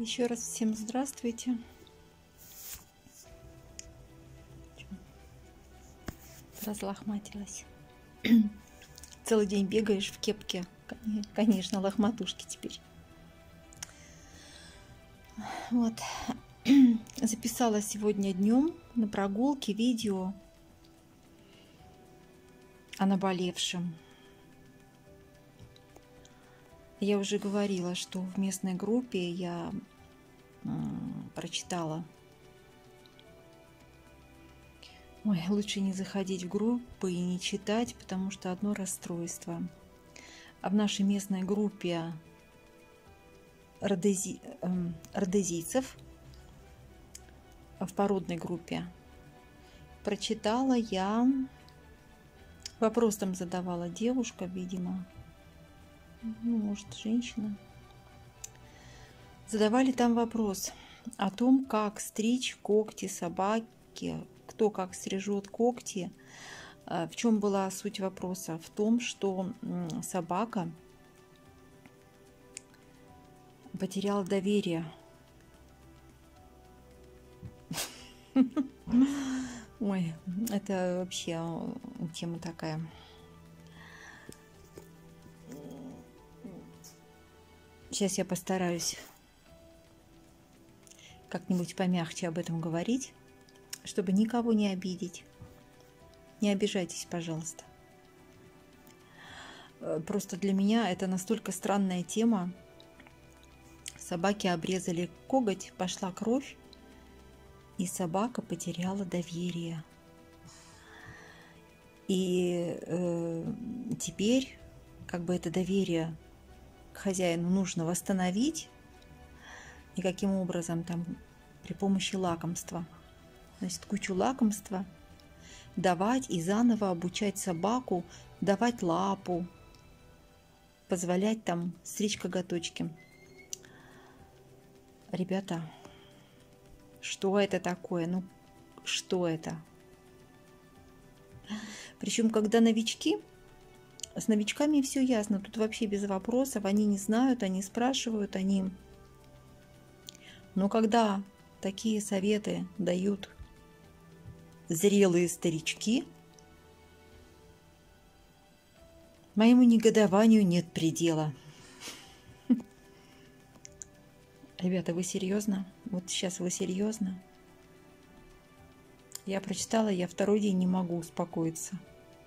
Еще раз всем здравствуйте. Разлохматилась. Целый день бегаешь в кепке. Конечно, лохматушки теперь. Вот. Записала сегодня днем на прогулке видео о наболевшем. Я уже говорила, что в местной группе я прочитала. Ой, лучше не заходить в группы и не читать, потому что одно расстройство. А в нашей местной группе родезийцев, в породной группе, прочитала я, вопрос там задавала девушка, видимо, ну, может, женщина. Задавали там вопрос о том, как стричь когти собаки, кто как стрижет когти. В чем была суть вопроса? В том, что собака потеряла доверие. Ой, это вообще тема такая. Сейчас я постараюсь как-нибудь помягче об этом говорить, чтобы никого не обидеть. Не обижайтесь, пожалуйста. Просто для меня это настолько странная тема. Собаке обрезали коготь, пошла кровь, и собака потеряла доверие. И теперь как бы это доверие к хозяину нужно восстановить. И каким образом? Там при помощи лакомства. Значит, кучу лакомства давать и заново обучать собаку давать лапу, позволять там стричь коготочки. Ребята, что это такое? Ну, что это? Причем, когда новички, с новичками все ясно, тут вообще без вопросов, они не знают, они спрашивают, они... Но когда такие советы дают зрелые старички, моему негодованию нет предела. Ребята, вы серьезно? Вот сейчас вы серьезно? Я прочитала, я второй день не могу успокоиться.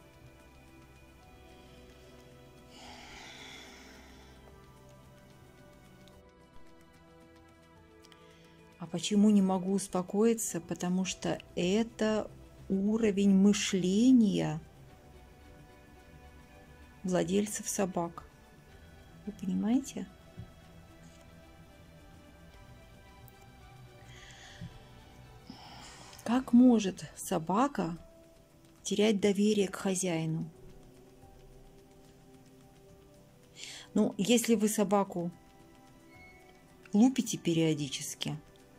А почему не могу успокоиться? Потому что это уровень мышления владельцев собак. Вы понимаете? Как может собака терять доверие к хозяину? Ну, если вы собаку лупите периодически,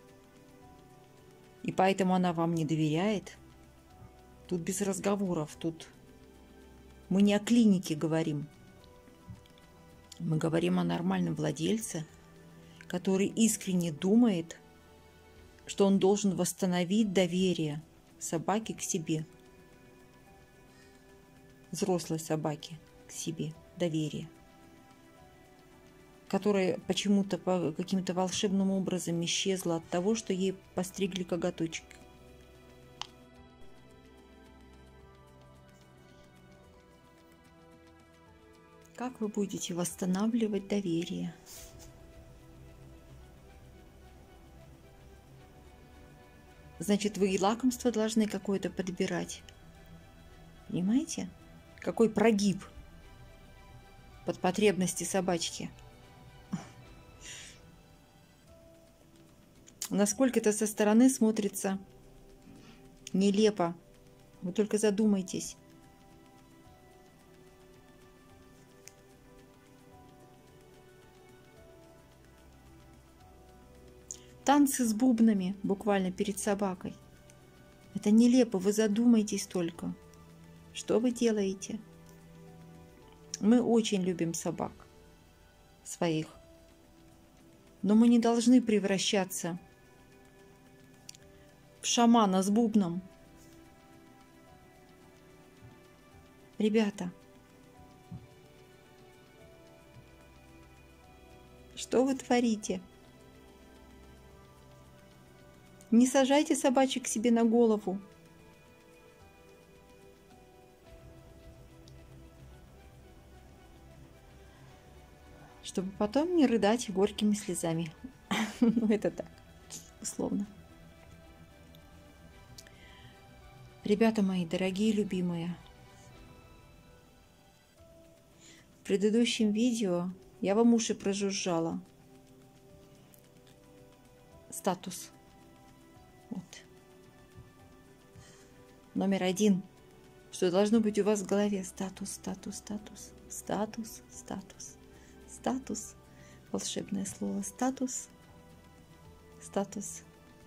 и поэтому она вам не доверяет, тут без разговоров, тут мы не о клинике говорим. Мы говорим о нормальном владельце, который искренне думает, что он должен восстановить доверие собаки к себе. Взрослой собаке к себе доверие, которое почему-то по каким-то волшебным образом исчезло от того, что ей постригли коготочек. Как вы будете восстанавливать доверие? Значит, вы и лакомство должны какое-то подбирать. Понимаете? Какой прогиб под потребности собачки. Насколько это со стороны смотрится нелепо. Вы только задумайтесь. Танцы с бубнами буквально перед собакой. Это нелепо, вы задумайтесь только. Что вы делаете? Мы очень любим собак своих. Но мы не должны превращаться в шамана с бубном. Ребята, что вы творите? Не сажайте собачек себе на голову. Чтобы потом не рыдать горькими слезами. Ну, это так, условно. Ребята мои, дорогие, любимые, в предыдущем видео я вам уши прожужжала. Статус. Вот. Номер 1. Что должно быть у вас в голове? Статус, статус, статус, статус, статус. Статус. Волшебное слово. Статус. Статус.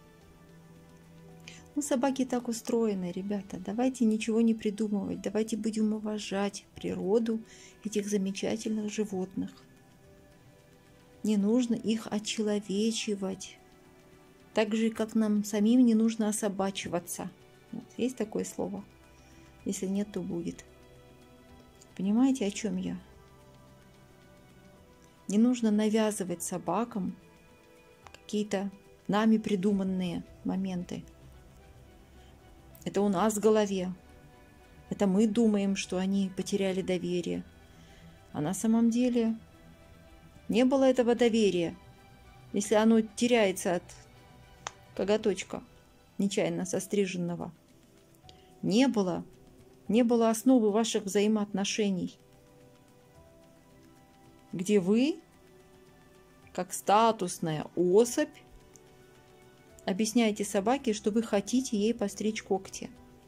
Ну, собаки так устроены, ребята. Давайте ничего не придумывать. Давайте будем уважать природу этих замечательных животных. Не нужно их очеловечивать. Так же, как нам самим не нужно особачиваться. Вот. Есть такое слово? Если нет, то будет. Понимаете, о чем я? Не нужно навязывать собакам какие-то нами придуманные моменты. Это у нас в голове. Это мы думаем, что они потеряли доверие. А на самом деле не было этого доверия. Если оно теряется от коготочка нечаянно состриженного, не было основы ваших взаимоотношений, где вы, как статусная особь, объясняете собаке, что вы хотите ей постричь когти.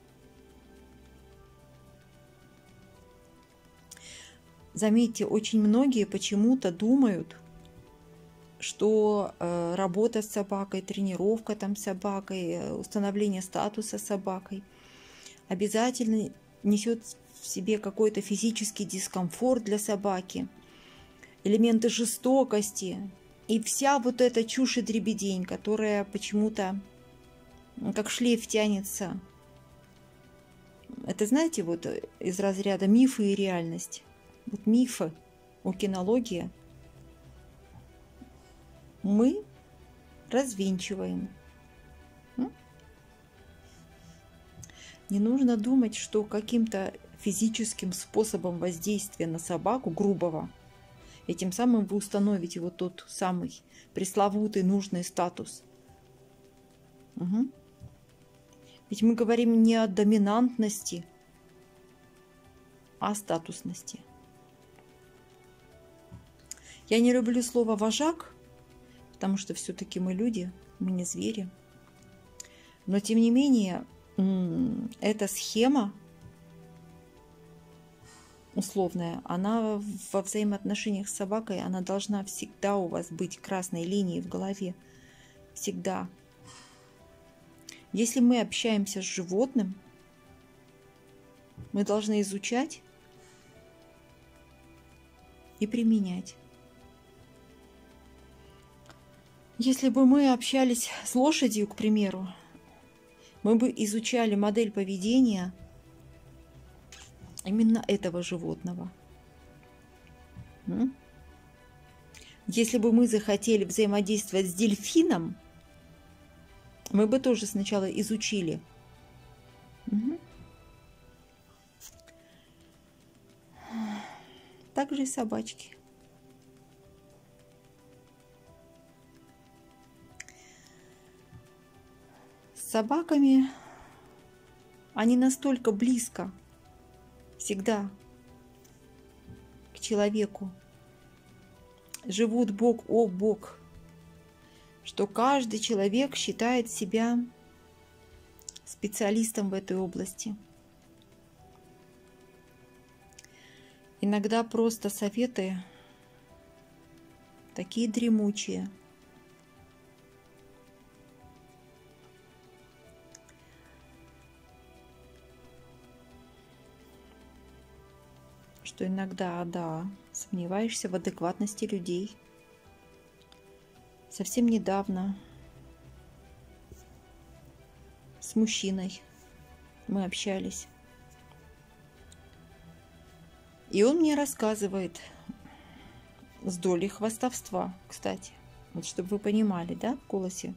Заметьте, очень многие почему-то думают, что работа с собакой, тренировка там с собакой, установление статуса с собакой обязательно несет в себе какой-то физический дискомфорт для собаки, элементы жестокости и вся вот эта чушь и дребедень, которая почему-то как шлейф тянется. Это, знаете, вот из разряда мифы и реальность. Вот мифы о кинологии мы развенчиваем. Не нужно думать, что каким-то физическим способом воздействия на собаку, грубого, этим самым вы установите вот тот самый пресловутый нужный статус. Угу. Ведь мы говорим не о доминантности, а о статусности. Я не люблю слово «вожак», потому что все-таки мы люди, мы не звери. Но тем не менее, эта схема условная, она во взаимоотношениях с собакой, она должна всегда у вас быть красной линией в голове. Всегда. Если мы общаемся с животным, мы должны изучать и применять. Если бы мы общались с лошадью, к примеру, мы бы изучали модель поведения именно этого животного. Если бы мы захотели взаимодействовать с дельфином, мы бы тоже сначала изучили. Так же и собачки. С собаками они настолько близко всегда к человеку, живут бок о бок, что каждый человек считает себя специалистом в этой области. Иногда просто советы такие дремучие. Что иногда, да, сомневаешься в адекватности людей. совсем недавно с мужчиной мы общались. И он мне рассказывает с долей хвастовства, кстати. Вот чтобы вы понимали, да, в голосе.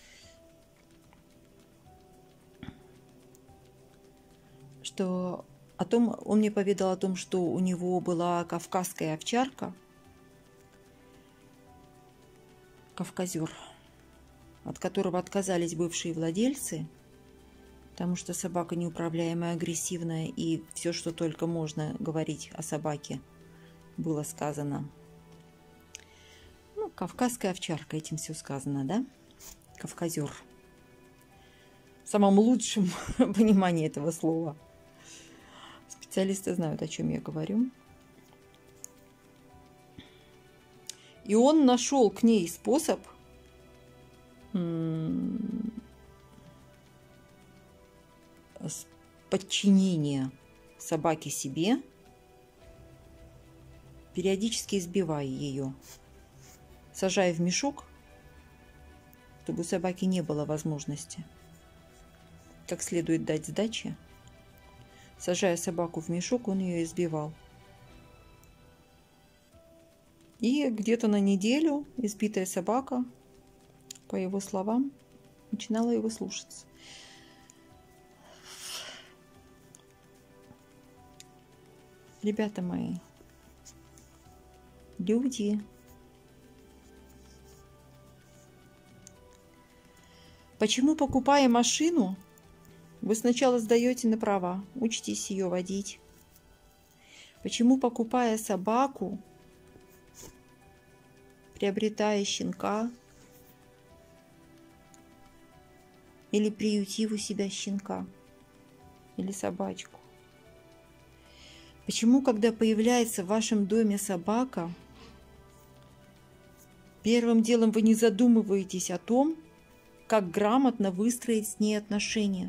Что он мне поведал о том, что у него была кавказская овчарка, кавказер, от которого отказались бывшие владельцы, потому что собака неуправляемая, агрессивная, и все, что только можно говорить о собаке, было сказано. Ну, кавказская овчарка, этим все сказано, да? Кавказер. В самом лучшем понимании этого слова. Специалисты знают, о чем я говорю. И он нашел к ней способ подчинения собаки себе, периодически избивая ее, сажая в мешок, чтобы у собаки не было возможности как следует дать сдачи. Сажая собаку в мешок, он ее избивал. И где-то на неделю избитая собака, по его словам, начинала его слушаться. Ребята мои, люди, почему, покупая машину, вы сначала сдаете на права, учитесь ее водить? Почему, покупая собаку, приобретая щенка или приютив у себя щенка или собачку? Почему, когда появляется в вашем доме собака, первым делом вы не задумываетесь о том, как грамотно выстроить с ней отношения?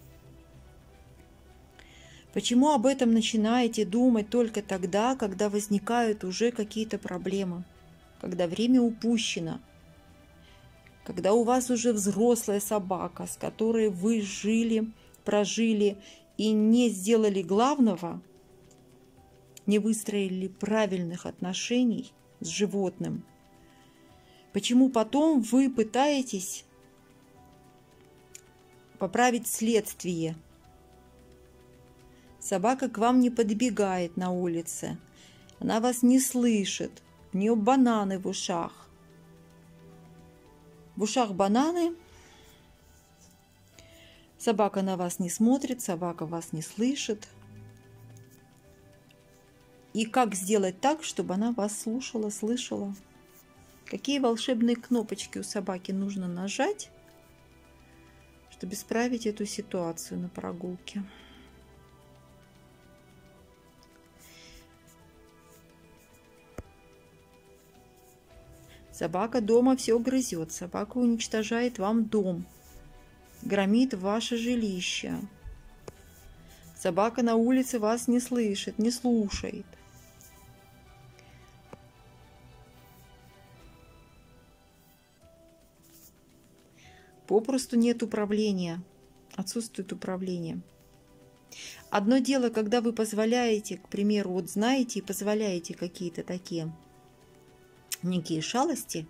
Почему об этом начинаете думать только тогда, когда возникают уже какие-то проблемы, когда время упущено, когда у вас уже взрослая собака, с которой вы жили, прожили и не сделали главного, не выстроили правильных отношений с животным? Почему потом вы пытаетесь поправить следствие? Собака к вам не подбегает на улице, она вас не слышит, у нее бананы в ушах. В ушах бананы, собака на вас не смотрит, собака вас не слышит. И как сделать так, чтобы она вас слушала, слышала? Какие волшебные кнопочки у собаки нужно нажать, чтобы исправить эту ситуацию на прогулке? Собака дома все грызет, собака уничтожает вам дом, громит ваше жилище. Собака на улице вас не слышит, не слушает. Попросту нет управления, отсутствует управление. Одно дело, когда вы позволяете, к примеру, вот знаете и позволяете какие-то такие некие шалости,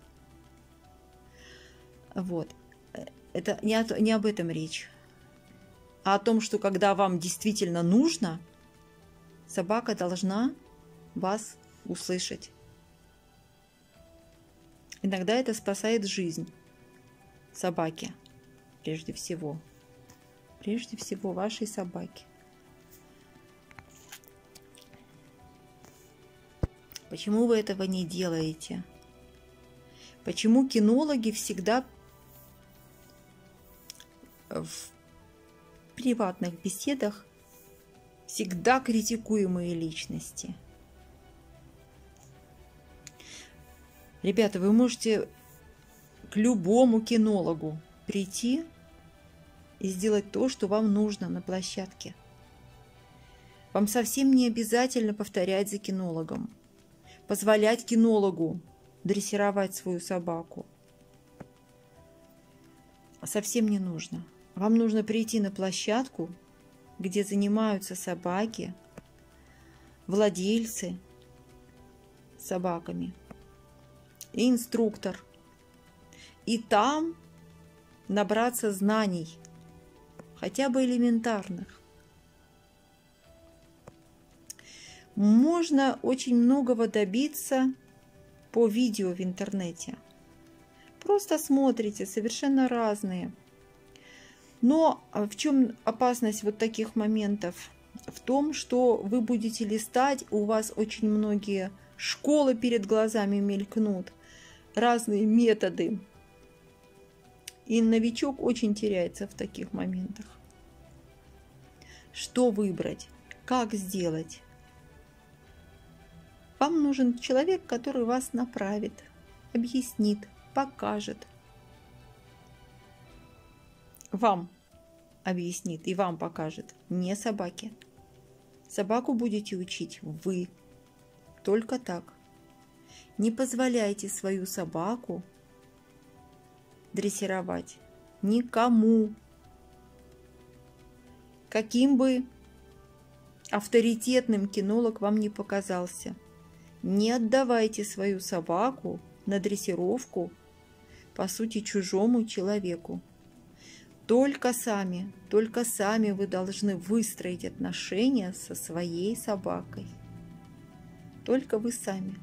вот, это не об этом речь, а о том, что когда вам действительно нужно, собака должна вас услышать. Иногда это спасает жизнь собаки, прежде всего вашей собаки. Почему вы этого не делаете? Почему кинологи всегда в приватных беседах всегда критикуемые личности? Ребята, вы можете к любому кинологу прийти и сделать то, что вам нужно на площадке. Вам совсем не обязательно повторять за кинологом, позволять кинологу дрессировать свою собаку. совсем не нужно. Вам нужно прийти на площадку, где занимаются собаки, владельцы собаками и инструктор. И там набраться знаний, хотя бы элементарных. Можно очень многого добиться по видео в интернете. Просто смотрите, совершенно разные. Но в чем опасность вот таких моментов? В том, что вы будете листать, у вас очень многие школы перед глазами мелькнут, разные методы. И новичок очень теряется в таких моментах. Что выбрать? Как сделать? Вам нужен человек, который вас направит, объяснит, покажет. Вам объяснит и вам покажет, не собаке. Собаку будете учить вы. Только так. Не позволяйте свою собаку дрессировать никому. Каким бы авторитетным кинолог вам не показался, не отдавайте свою собаку на дрессировку, по сути, чужому человеку. Только сами вы должны выстроить отношения со своей собакой. Только вы сами.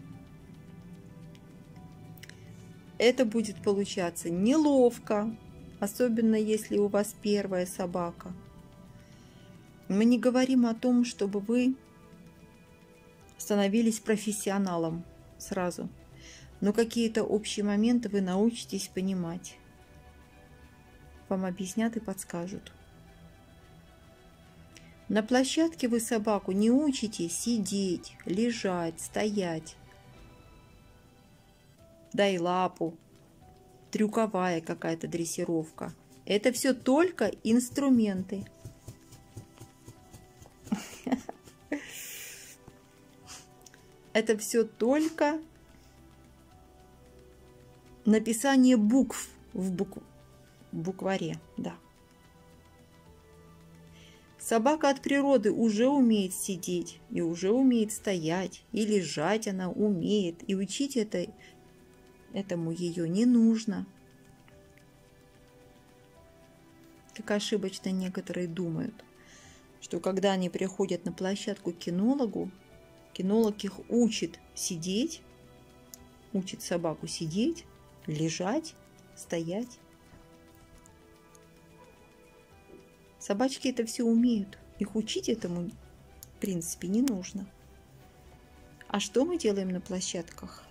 Это будет получаться неловко, особенно если у вас первая собака. Мы не говорим о том, чтобы вы становились профессионалом сразу, но какие-то общие моменты вы научитесь понимать. Вам объяснят и подскажут. На площадке вы собаку не учите сидеть, лежать, стоять. Дай лапу, трюковая какая-то дрессировка. Это все только инструменты. Это все только написание букв в букваре, да. Собака от природы уже умеет сидеть, и уже умеет стоять, и лежать она умеет, и учить этому ее не нужно. Как ошибочно некоторые думают, что когда они приходят на площадку к кинологу, кинолог их учит сидеть, учит собаку сидеть, лежать, стоять. Собачки это все умеют. Их учить этому, в принципе, не нужно. А что мы делаем на площадках?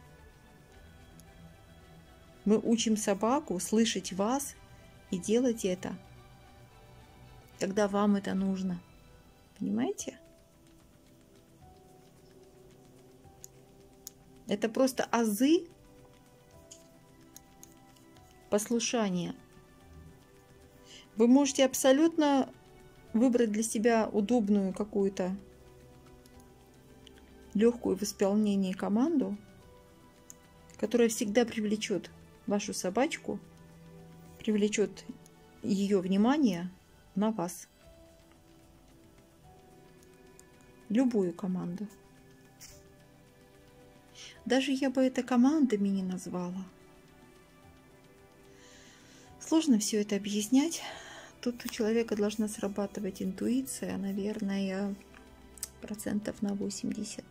Мы учим собаку слышать вас и делать это, когда вам это нужно. Понимаете? Это просто азы послушания. Вы можете абсолютно выбрать для себя удобную какую-то легкую в исполнении команду, которая всегда привлечет вашу собачку, привлечет ее внимание на вас. Любую команду. Даже я бы это командами не назвала. Сложно все это объяснять. Тут у человека должна срабатывать интуиция, наверное, процентов на 80.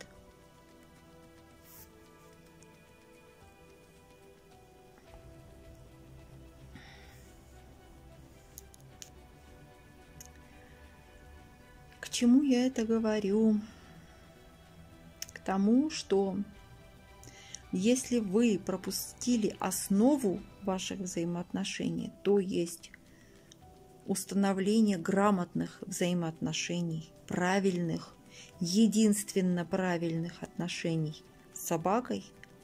К чему я это говорю? К тому, что если вы пропустили основу ваших взаимоотношений, то есть установление грамотных взаимоотношений, правильных, единственно правильных отношений с собакой,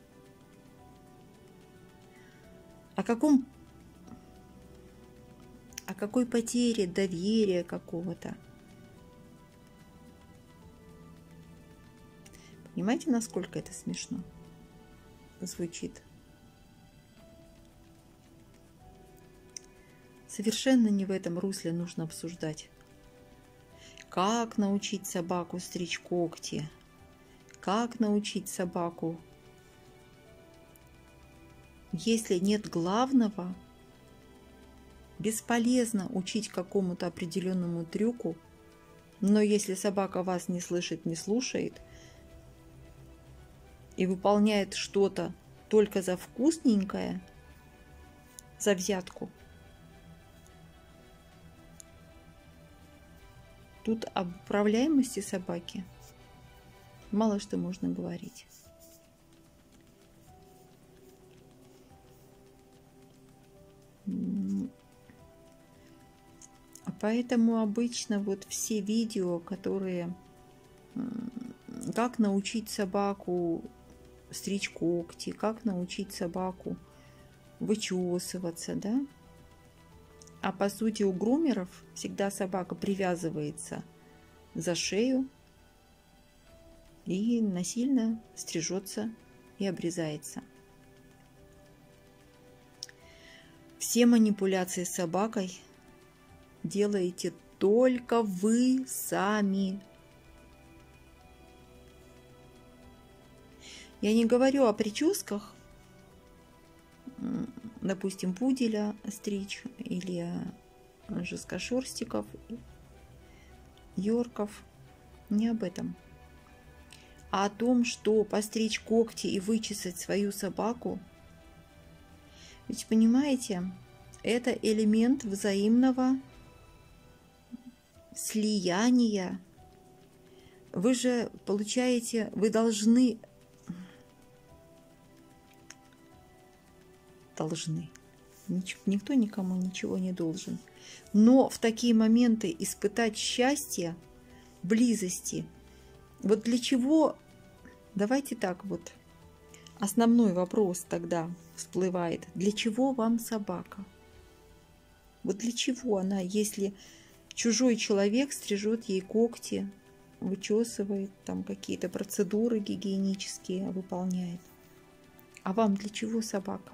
о какой потере доверия какого-то? Понимаете, насколько это смешно звучит? Совершенно не в этом русле нужно обсуждать. Как научить собаку стричь когти? Как научить собаку? Если нет главного, бесполезно учить какому-то определенному трюку, но если собака вас не слышит, не слушает и выполняет что-то только за вкусненькое, за взятку, тут об управляемости собаки мало что можно говорить. Поэтому обычно вот все видео, которые как научить собаку стричь когти, как научить собаку вычесываться, да? А по сути у грумеров всегда собака привязывается за шею и насильно стрижется и обрезается. Все манипуляции с собакой делаете только вы сами. Я не говорю о прическах, допустим, пуделя стричь или жесткошерстиков, йорков. Не об этом. А о том, что постричь когти и вычесать свою собаку. Ведь понимаете, это элемент взаимного слияния. Вы же получаете, вы должны. Никто никому ничего не должен. Но в такие моменты испытать счастье, близости. Вот для чего, давайте так вот, основной вопрос тогда всплывает. Для чего вам собака? Вот для чего она, если чужой человек стрижет ей когти, вычесывает, там какие-то процедуры гигиенические выполняет. А вам для чего собака?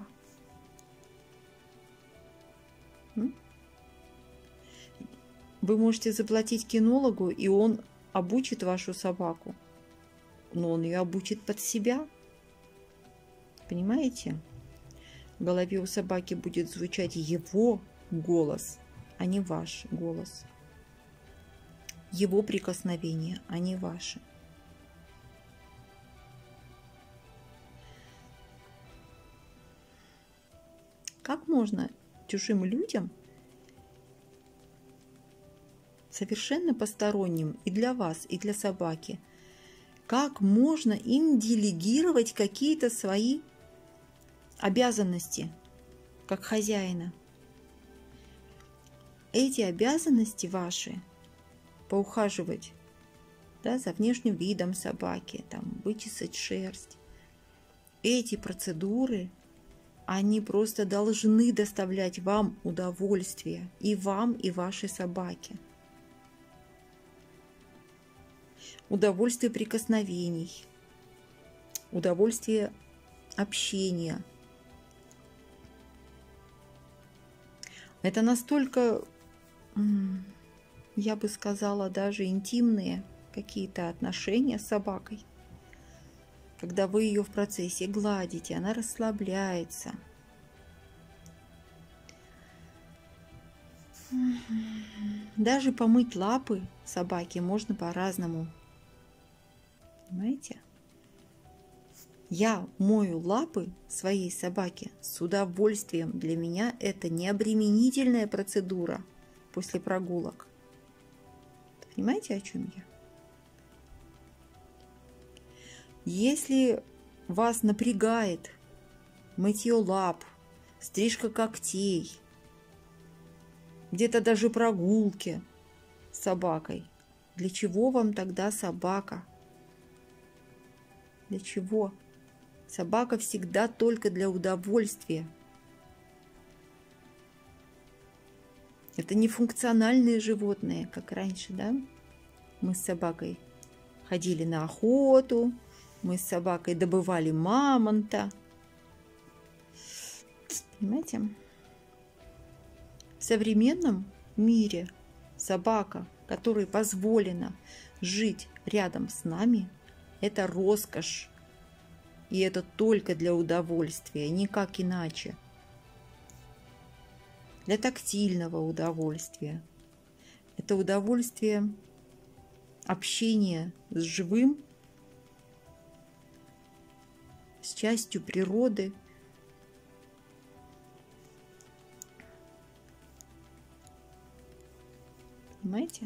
Вы можете заплатить кинологу, и он обучит вашу собаку. Но он ее обучит под себя. Понимаете? В голове у собаки будет звучать его голос, а не ваш голос. Его прикосновения, а не ваши. Как можно чужим людям, совершенно посторонним и для вас, и для собаки, как можно им делегировать какие-то свои обязанности, как хозяина? Эти обязанности ваши, поухаживать, да, за внешним видом собаки, там, вычесать шерсть, эти процедуры, они просто должны доставлять вам удовольствие, и вам, и вашей собаке. Удовольствие прикосновений, удовольствие общения. Это настолько, я бы сказала, даже интимные какие-то отношения с собакой. Когда вы ее в процессе гладите, она расслабляется. Даже помыть лапы собаке можно по-разному. Понимаете? Я мою лапы своей собаке с удовольствием. Для меня это не обременительная процедура после прогулок. Понимаете, о чем я? Если вас напрягает мытье лап, стрижка когтей, где-то даже прогулки с собакой, для чего вам тогда собака? Для чего? Собака всегда только для удовольствия. Это не функциональные животные, как раньше, да? Мы с собакой ходили на охоту, мы с собакой добывали мамонта. Понимаете? В современном мире собака, которой позволено жить рядом с нами, это роскошь. И это только для удовольствия, никак иначе. Для тактильного удовольствия. Это удовольствие общения с живым, с частью природы. Понимаете?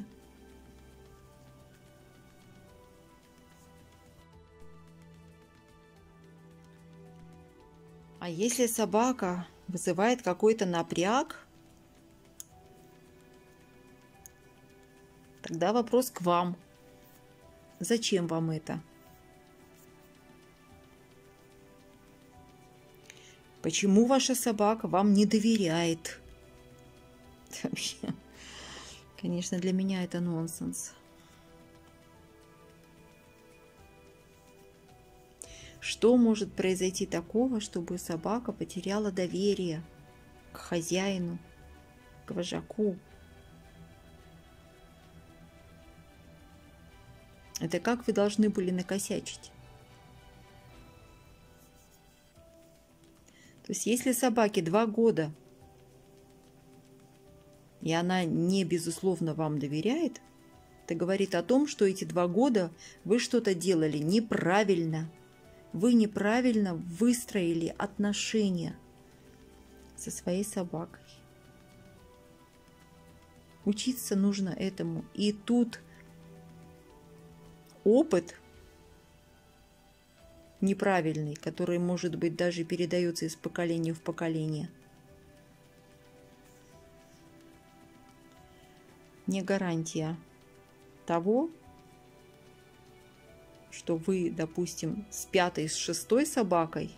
А если собака вызывает какой-то напряг, тогда вопрос к вам. Зачем вам это? Почему ваша собака вам не доверяет? Вообще, конечно, для меня это нонсенс. Что может произойти такого, чтобы собака потеряла доверие к хозяину, к вожаку? Это как вы должны были накосячить? То есть, если собаке 2 года, и она не безусловно вам доверяет, это говорит о том, что эти 2 года вы что-то делали неправильно. Вы неправильно выстроили отношения со своей собакой. Учиться нужно этому. И тут опыт неправильный, который, может быть, даже передается из поколения в поколение, не гарантия того, что вы, допустим, с 5-й, с 6-й собакой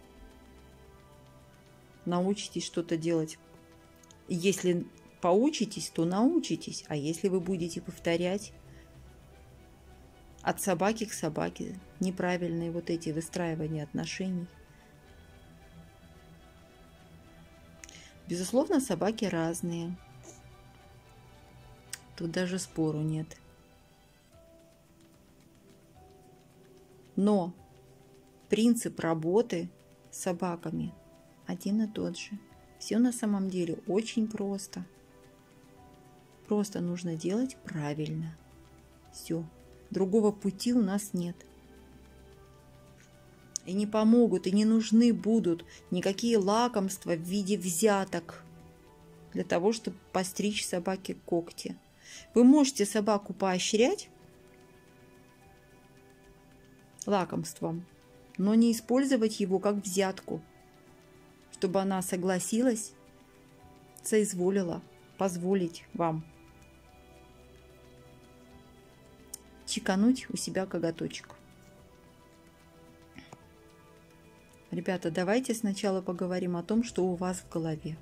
научитесь что-то делать. Если поучитесь, то научитесь. А если вы будете повторять от собаки к собаке неправильные вот эти выстраивания отношений. Безусловно, собаки разные. Тут даже спору нет. Но принцип работы с собаками один и тот же. Все на самом деле очень просто. Просто нужно делать правильно. Все. Другого пути у нас нет. И не помогут, и не нужны будут никакие лакомства в виде взяток для того, чтобы постричь собаке когти. Вы можете собаку поощрять лакомством, но не использовать его как взятку, чтобы она согласилась, соизволила позволить вам чекануть у себя коготочек. Ребята, давайте сначала поговорим о том, что у вас в голове.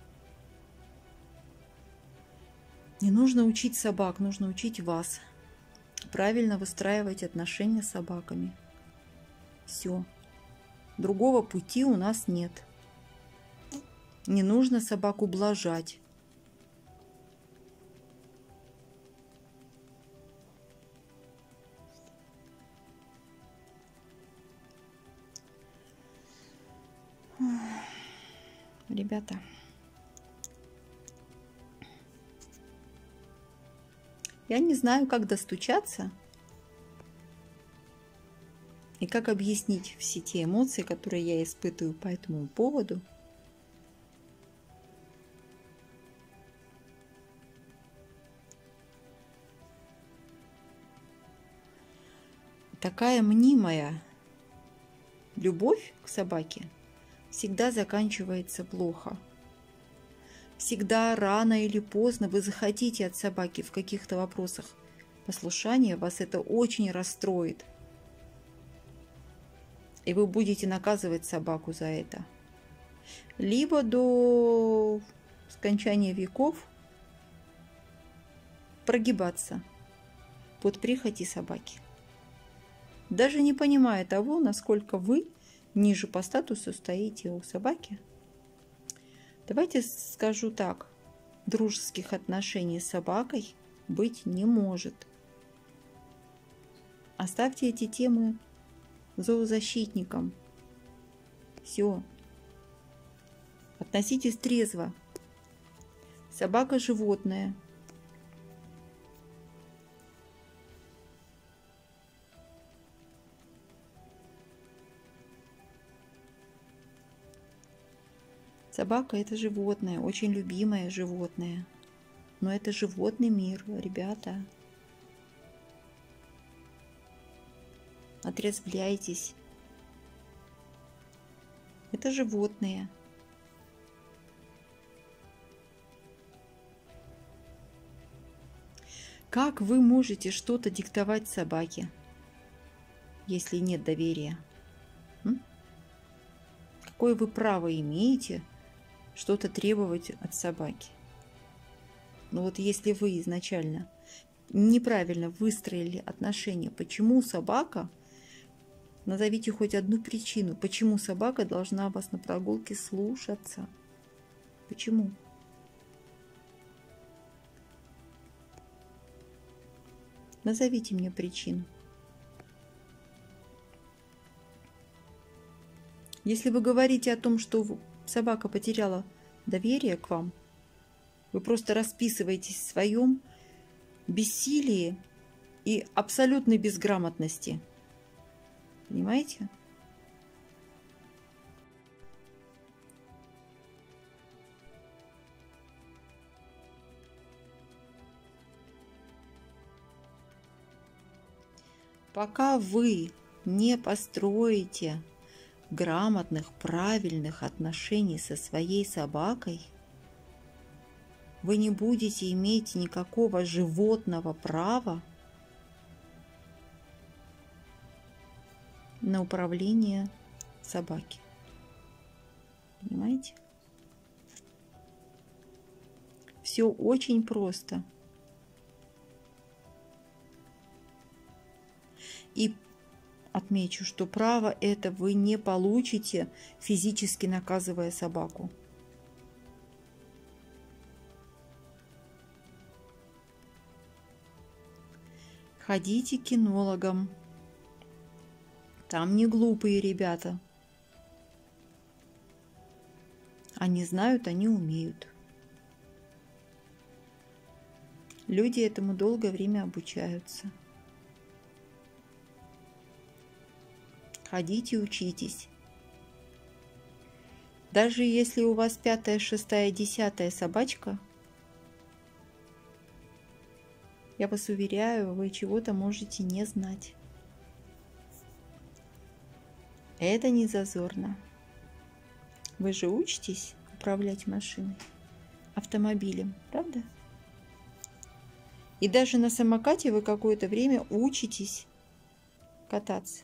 Не нужно учить собак, нужно учить вас правильно выстраивать отношения с собаками. Все. Другого пути у нас нет. Не нужно собаку ублажать. Ребята, я не знаю, как достучаться и как объяснить все те эмоции, которые я испытываю по этому поводу. Такая мнимая любовь к собаке всегда заканчивается плохо. Всегда рано или поздно вы захотите от собаки в каких-то вопросах послушания, вас это очень расстроит. И вы будете наказывать собаку за это. Либо до скончания веков прогибаться под прихоти собаки. Даже не понимая того, насколько вы ниже по статусу стоите у собаки. Давайте скажу так. дружеских отношений с собакой быть не может. Оставьте эти темы зоозащитникам. Все. Относитесь трезво. Собака – животное. Собака – это животное, очень любимое животное. Но это животный мир, ребята. Отрезвляйтесь. Это животные. Как вы можете что-то диктовать собаке, если нет доверия? Какое вы право имеете что-то требовать от собаки? Но вот если вы изначально неправильно выстроили отношения, почему собака, назовите хоть одну причину, почему собака должна вас на прогулке слушаться? Почему? Назовите мне причину. Если вы говорите о том, что собака потеряла доверие к вам, вы просто расписываетесь в своем бессилии и абсолютной безграмотности. Понимаете? Пока вы не построите грамотных, правильных отношений со своей собакой, вы не будете иметь никакого животного права на управление собаки. Понимаете? Все очень просто. И отмечу, что право это вы не получите, физически наказывая собаку. Ходите к кинологам. Там не глупые ребята. Они знают, они умеют. Люди этому долгое время обучаются. Ходите, учитесь. Даже если у вас 5-я, 6-я, 10-я собачка, я вас уверяю, вы чего-то можете не знать. Это не зазорно. Вы же учитесь управлять машиной, автомобилем, правда? И даже на самокате вы какое-то время учитесь кататься.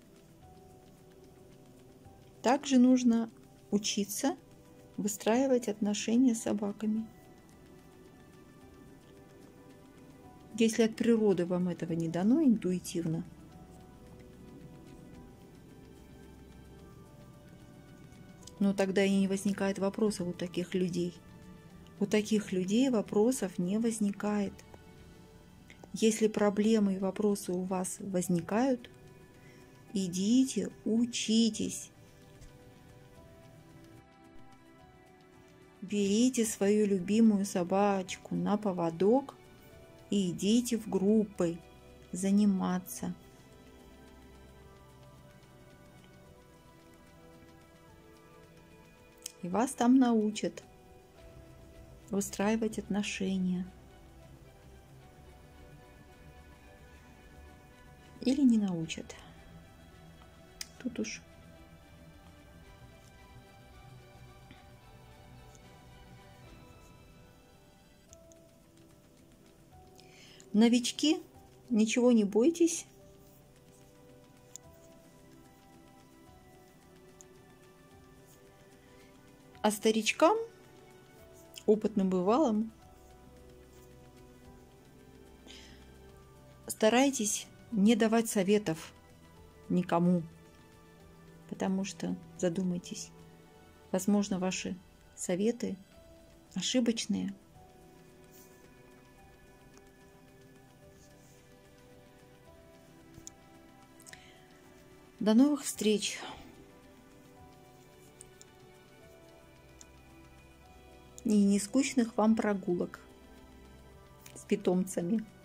Также нужно учиться выстраивать отношения с собаками. Если от природы вам этого не дано интуитивно, но тогда и не возникает вопросов у таких людей. У таких людей вопросов не возникает. Если проблемы и вопросы у вас возникают, идите, учитесь. Берите свою любимую собачку на поводок и идите в группы заниматься. И вас там научат выстраивать отношения. Или не научат. Тут уж новички, ничего не бойтесь. А старичкам, опытным бывалым, старайтесь не давать советов никому, потому что, задумайтесь, возможно, ваши советы ошибочные, До новых встреч. И не скучных вам прогулок с питомцами.